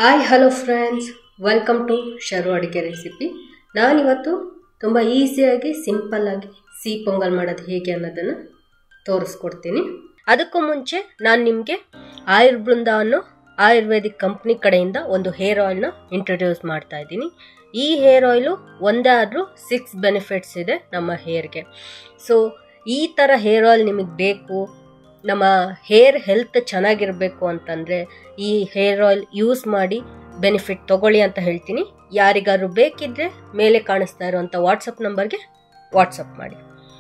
Hi hello friends, welcome to Sharu ಅಡುಗೆ recipe. ನಾನಿವತ್ತು ತುಂಬ ಈಸಿಯಾಗಿ ಸಿಂಪಲ್ಲಾಗಿ ಸಿಹಿ ಪೊಂಗಲ್ ಮಾಡೋದು ಹೇಗೆ ಅನ್ನೋದನ್ನು ತೋರಿಸ್ಕೊಡ್ತೀನಿ. ಅದಕ್ಕೂ ಮುಂಚೆ ನಾನು ನಿಮಗೆ ಆಯುರ್ಬೃಂದ ಅನ್ನೋ ಆಯುರ್ವೇದಿಕ್ ಕಂಪ್ನಿ ಕಡೆಯಿಂದ ಒಂದು ಹೇರ್ ಆಯಿಲ್ನ ಇಂಟ್ರೊಡ್ಯೂಸ್ ಮಾಡ್ತಾ ಇದ್ದೀನಿ. ಈ ಹೇರ್ ಆಯಿಲು ಒಂದೇ ಆದರೂ 6 ಬೆನಿಫಿಟ್ಸ್ ಇದೆ ನಮ್ಮ ಹೇರ್ಗೆ. ಸೊ ಈ ಥರ ಹೇರ್ ಆಯಿಲ್ ನಿಮಗೆ ಬೇಕು, ನಮ್ಮ ಹೇರ್ ಹೆಲ್ತ್ ಚೆನ್ನಾಗಿರಬೇಕು ಅಂತಂದರೆ ಈ ಹೇರ್ ಆಯಿಲ್ ಯೂಸ್ ಮಾಡಿ ಬೆನಿಫಿಟ್ ತಗೊಳ್ಳಿ ಅಂತ ಹೇಳ್ತೀನಿ. ಯಾರಿಗಾದ್ರು ಬೇಕಿದ್ರೆ ಮೇಲೆ ಕಾಣಿಸ್ತಾ ಇರುವಂಥ ವಾಟ್ಸಪ್ ನಂಬರ್ಗೆ ವಾಟ್ಸಪ್ ಮಾಡಿ.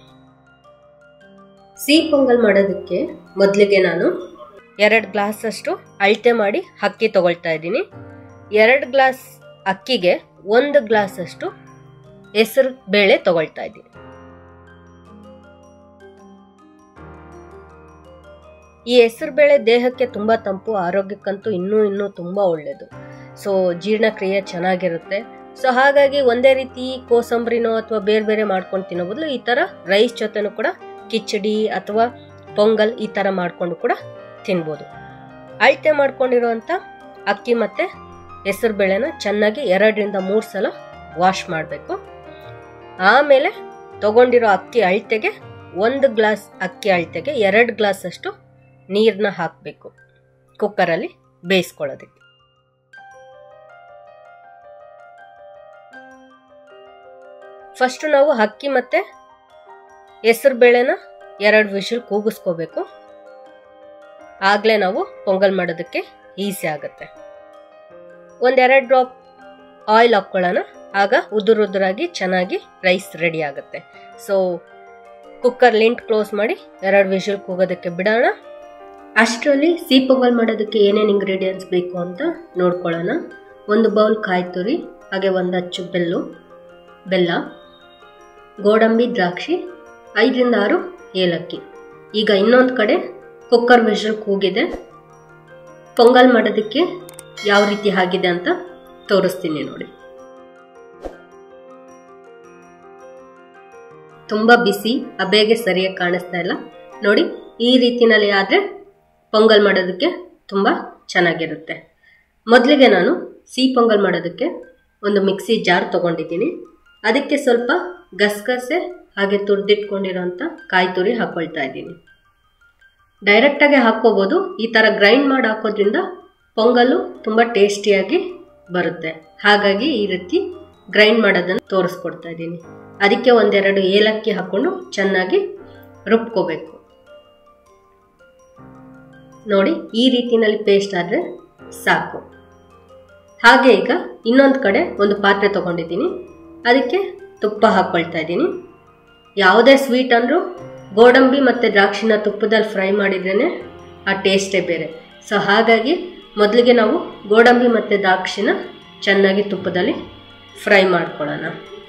ಸಿಹಿ ಪೊಂಗಲ್ ಮಾಡೋದಕ್ಕೆ ಮೊದಲಿಗೆ ನಾನು 2 ಗ್ಲಾಸಷ್ಟು ಅಳತೆ ಮಾಡಿ ಅಕ್ಕಿ ತಗೊಳ್ತಾ ಇದ್ದೀನಿ. 2 ಗ್ಲಾಸ್ ಅಕ್ಕಿಗೆ 1 ಗ್ಲಾಸಷ್ಟು ಹೆಸರು ಬೇಳೆ ತಗೊಳ್ತಾ ಇದ್ದೀನಿ. ಈ ಹೆಸರುಬೇಳೆ ದೇಹಕ್ಕೆ ತುಂಬ ತಂಪು, ಆರೋಗ್ಯಕ್ಕಂತೂ ಇನ್ನೂ ತುಂಬ ಒಳ್ಳೆಯದು. ಸೊ ಜೀರ್ಣಕ್ರಿಯೆ ಚೆನ್ನಾಗಿರುತ್ತೆ. ಸೊ ಹಾಗಾಗಿ ಒಂದೇ ರೀತಿ ಕೋಸಂಬರಿನೋ ಅಥವಾ ಬೇರೆ ಬೇರೆ ಮಾಡ್ಕೊಂಡು ತಿನ್ನೋ ಬದಲು ಈ ಥರ ರೈಸ್ ಜೊತೆನೂ ಕೂಡ ಕಿಚಡಿ ಅಥವಾ ಪೊಂಗಲ್ ಈ ಥರ ಮಾಡಿಕೊಂಡು ಕೂಡ ತಿನ್ಬೋದು. ಅಳತೆ ಮಾಡ್ಕೊಂಡಿರೋವಂಥ ಅಕ್ಕಿ ಮತ್ತು ಹೆಸರುಬೇಳೆನ ಚೆನ್ನಾಗಿ 2ರಿಂದ 3 ಸಲ ವಾಶ್ ಮಾಡಬೇಕು. ಆಮೇಲೆ ತಗೊಂಡಿರೋ ಅಕ್ಕಿ ಅಳತೆಗೆ 1 ಗ್ಲಾಸ್ ಅಕ್ಕಿ ಅಳತೆಗೆ 2 ಗ್ಲಾಸ್ ಅಷ್ಟು ನೀರನ್ನ ಹಾಕಬೇಕು ಕುಕ್ಕರಲ್ಲಿ ಬೇಯಿಸ್ಕೊಳ್ಳೋದಕ್ಕೆ. ಫಸ್ಟು ನಾವು ಅಕ್ಕಿ ಮತ್ತು ಹೆಸರು ಬೇಳೆನ 2 ವಿಷಲ್ ಕೂಗಿಸ್ಕೋಬೇಕು. ಆಗಲೇ ನಾವು ಪೊಂಗಲ್ ಮಾಡೋದಕ್ಕೆ ಈಸಿ ಆಗುತ್ತೆ. 1-2 ಡ್ರಾಪ್ ಆಯಿಲ್ ಹಾಕ್ಕೊಳ್ಳೋಣ, ಆಗ ಉದುರಾಗಿ ಚೆನ್ನಾಗಿ ರೈಸ್ ರೆಡಿ ಆಗುತ್ತೆ. ಸೊ ಕುಕ್ಕರ್ ಲಿಂಟ್ ಕ್ಲೋಸ್ ಮಾಡಿ 2 ವಿಷಲ್ ಕೂಗೋದಕ್ಕೆ ಬಿಡೋಣ. ಅಷ್ಟರಲ್ಲಿ ಸಿಹಿ ಪೊಂಗಲ್ ಮಾಡೋದಕ್ಕೆ ಏನೇನು ಇಂಗ್ರೀಡಿಯೆಂಟ್ಸ್ ಬೇಕು ಅಂತ ನೋಡ್ಕೊಳ್ಳೋಣ. 1 ಬೌಲ್ ಕಾಯಿ ತುರಿ, ಹಾಗೆ 1 ಅಚ್ಚು ಬೆಲ್ಲ, ಗೋಡಂಬಿ, ದ್ರಾಕ್ಷಿ, 5ರಿಂದ 6 ಏಲಕ್ಕಿ. ಈಗ ಇನ್ನೊಂದು ಕಡೆ ಕುಕ್ಕರ್ ವಿಷಲ್ ಕೂಗಿದೆ. ಪೊಂಗಲ್ ಮಾಡೋದಕ್ಕೆ ಯಾವ ರೀತಿ ಆಗಿದೆ ಅಂತ ತೋರಿಸ್ತೀನಿ ನೋಡಿ. ತುಂಬ ಬಿಸಿ, ಅಬೇಗೆ ಸರಿಯಾಗಿ ಕಾಣಿಸ್ತಾ ಇಲ್ಲ ನೋಡಿ. ಈ ರೀತಿನಲ್ಲಿ ಆದರೆ ಪೊಂಗಲ್ ಮಾಡೋದಕ್ಕೆ ತುಂಬ ಚೆನ್ನಾಗಿರುತ್ತೆ. ಮೊದಲಿಗೆ ನಾನು ಸಿಹಿ ಪೊಂಗಲ್ ಮಾಡೋದಕ್ಕೆ ಒಂದು ಮಿಕ್ಸಿ ಜಾರ್ ತೊಗೊಂಡಿದ್ದೀನಿ. ಅದಕ್ಕೆ ಸ್ವಲ್ಪ ಗಸಗಸೆ ಹಾಗೆ ತುರಿದಿಟ್ಕೊಂಡಿರೋಂಥ ಕಾಯಿ ತುರಿ ಹಾಕ್ಕೊಳ್ತಾ ಇದ್ದೀನಿ. ಡೈರೆಕ್ಟಾಗಿ ಹಾಕ್ಕೋಬೋದು. ಈ ಥರ ಗ್ರೈಂಡ್ ಮಾಡಿ ಹಾಕೋದ್ರಿಂದ ಪೊಂಗಲ್ಲು ತುಂಬ ಟೇಸ್ಟಿಯಾಗಿ ಬರುತ್ತೆ. ಹಾಗಾಗಿ ಈ ರೀತಿ ಗ್ರೈಂಡ್ ಮಾಡೋದನ್ನು ತೋರಿಸ್ಕೊಡ್ತಾ ಇದ್ದೀನಿ. ಅದಕ್ಕೆ 1-2 ಏಲಕ್ಕಿ ಹಾಕ್ಕೊಂಡು ಚೆನ್ನಾಗಿ ರುಬ್ಕೋಬೇಕು ನೋಡಿ. ಈ ರೀತಿನಲ್ಲಿ ಪೇಸ್ಟ್ ಆದರೆ ಸಾಕು. ಹಾಗೆ ಈಗ ಇನ್ನೊಂದು ಕಡೆ ಒಂದು ಪಾತ್ರೆ ತೊಗೊಂಡಿದ್ದೀನಿ. ಅದಕ್ಕೆ ತುಪ್ಪ ಹಾಕ್ಕೊಳ್ತಾ ಇದ್ದೀನಿ. ಯಾವುದೇ ಸ್ವೀಟ್ ಅಂದರೂ ಗೋಡಂಬಿ ಮತ್ತು ದ್ರಾಕ್ಷಿನ ತುಪ್ಪದಲ್ಲಿ ಫ್ರೈ ಮಾಡಿದ್ರೇ ಆ ಟೇಸ್ಟೇ ಬೇರೆ. ಸೊ ಹಾಗಾಗಿ ಮೊದಲಿಗೆ ನಾವು ಗೋಡಂಬಿ ಮತ್ತು ದ್ರಾಕ್ಷಿನ ಚೆನ್ನಾಗಿ ತುಪ್ಪದಲ್ಲಿ ಫ್ರೈ ಮಾಡ್ಕೊಳ್ಳೋಣ.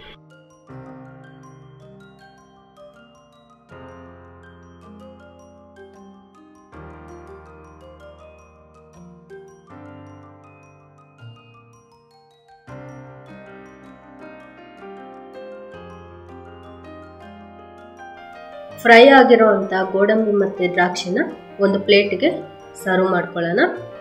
ಫ್ರೈ ಆಗಿರೋವಂಥ ಗೋಡಂಬಿ ಮತ್ತು ದ್ರಾಕ್ಷಿನ ಒಂದು ಪ್ಲೇಟ್ಗೆ ಸರ್ವ್ ಮಾಡ್ಕೊಳ್ಳೋಣ.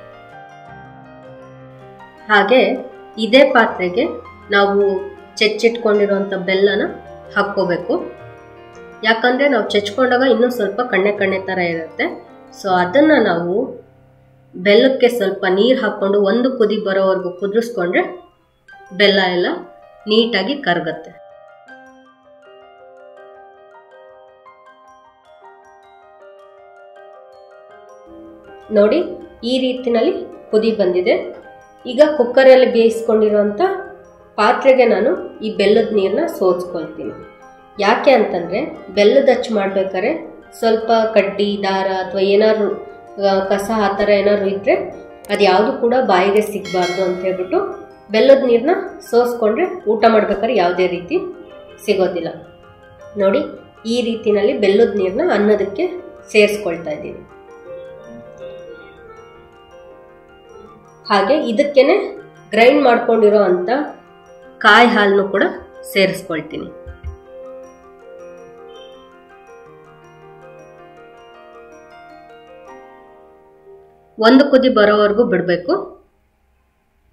ಹಾಗೆ ಇದೇ ಪಾತ್ರೆಗೆ ನಾವು ಚೆಚ್ಚಿಟ್ಕೊಂಡಿರೋವಂಥ ಬೆಲ್ಲನ ಹಾಕ್ಕೋಬೇಕು. ಯಾಕಂದರೆ ನಾವು ಚೆಚ್ಕೊಂಡಾಗ ಇನ್ನೂ ಸ್ವಲ್ಪ ಕಣ್ಣೆ ಥರ ಇರುತ್ತೆ. ಸೊ ಅದನ್ನು ನಾವು ಬೆಲ್ಲಕ್ಕೆ ಸ್ವಲ್ಪ ನೀರು ಹಾಕ್ಕೊಂಡು 1 ಕುದಿ ಬರೋವರೆಗೂ ಕುದಿಸ್ಕೊಂಡ್ರೆ ಬೆಲ್ಲ ಎಲ್ಲ ನೀಟಾಗಿ ಕರಗುತ್ತೆ. ನೋಡಿ ಈ ರೀತಿನಲ್ಲಿ ಕುದಿ ಬಂದಿದೆ. ಈಗ ಕುಕ್ಕರಲ್ಲಿ ಬೇಯಿಸ್ಕೊಂಡಿರೋಂಥ ಪಾತ್ರೆಗೆ ನಾನು ಈ ಬೆಲ್ಲದ ನೀರನ್ನ ಸೋಸ್ಕೊಳ್ತೀನಿ. ಯಾಕೆ ಅಂತಂದರೆ ಬೆಲ್ಲದ ಅಚ್ಚು ಮಾಡ್ಬೇಕಾದ್ರೆ ಸ್ವಲ್ಪ ಕಡ್ಡಿ, ದಾರ ಅಥವಾ ಏನಾದ್ರು ಕಸ ಆ ಥರ ಏನಾದ್ರು ಇದ್ದರೆ ಅದು ಯಾವುದು ಕೂಡ ಬಾಯಿಗೆ ಸಿಗಬಾರ್ದು ಅಂತ ಹೇಳ್ಬಿಟ್ಟು ಬೆಲ್ಲದ ನೀರನ್ನ ಸೋಸ್ಕೊಂಡ್ರೆ ಊಟ ಮಾಡ್ಬೇಕಾದ್ರೆ ಯಾವುದೇ ರೀತಿ ಸಿಗೋದಿಲ್ಲ. ನೋಡಿ ಈ ರೀತಿನಲ್ಲಿ ಬೆಲ್ಲದ ನೀರನ್ನ ಅನ್ನೋದಕ್ಕೆ ಸೇರಿಸ್ಕೊಳ್ತಾ ಇದ್ದೀನಿ. ಹಾಗೆ ಇದಕ್ಕೇನೆ ಗ್ರೈಂಡ್ ಮಾಡ್ಕೊಂಡಿರೋ ಅಂಥ ಕಾಯಿ ಹಾಲನ್ನು ಕೂಡ ಸೇರಿಸ್ಕೊಳ್ತೀನಿ. ಒಂದು ಕುದಿ ಬರೋವರೆಗೂ ಬಿಡಬೇಕು.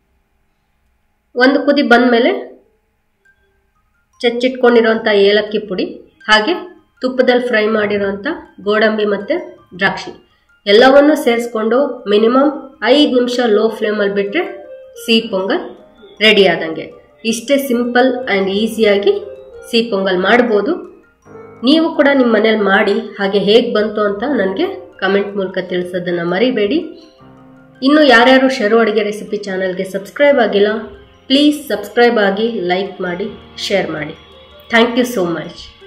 ಒಂದು ಕುದಿ ಬಂದಮೇಲೆ ಚಚ್ಚಿಟ್ಕೊಂಡಿರೋಂಥ ಏಲಕ್ಕಿ ಪುಡಿ ಹಾಗೆ ತುಪ್ಪದಲ್ಲಿ ಫ್ರೈ ಮಾಡಿರೋಂಥ ಗೋಡಂಬಿ ಮತ್ತು ದ್ರಾಕ್ಷಿ ಎಲ್ಲವನ್ನೂ ಸೇರಿಸ್ಕೊಂಡು ಮಿನಿಮಮ್ 5 ನಿಮಿಷ ಲೋ ಫ್ಲೇಮಲ್ಲಿ ಬಿಟ್ಟರೆ ಸಿಹಿ ಪೊಂಗಲ್ ರೆಡಿ ಆದಂಗೆ. ಇಷ್ಟೇ ಸಿಂಪಲ್ ಆ್ಯಂಡ್ ಈಸಿಯಾಗಿ ಸಿಹಿ ಪೊಂಗಲ್ ಮಾಡ್ಬೋದು. ನೀವು ಕೂಡ ನಿಮ್ಮ ಮನೇಲಿ ಮಾಡಿ ಹಾಗೆ ಹೇಗೆ ಬಂತು ಅಂತ ನನಗೆ ಕಮೆಂಟ್ ಮೂಲಕ ತಿಳಿಸೋದನ್ನು ಮರಿಬೇಡಿ. ಇನ್ನು ಯಾರ್ಯಾರು ಶರು ಅಡುಗೆ ರೆಸಿಪಿ ಚಾನಲ್ಗೆ ಸಬ್ಸ್ಕ್ರೈಬ್ ಆಗಿಲ್ಲ, ಪ್ಲೀಸ್ ಸಬ್ಸ್ಕ್ರೈಬ್ ಆಗಿ, ಲೈಕ್ ಮಾಡಿ, ಶೇರ್ ಮಾಡಿ. Thank you so much.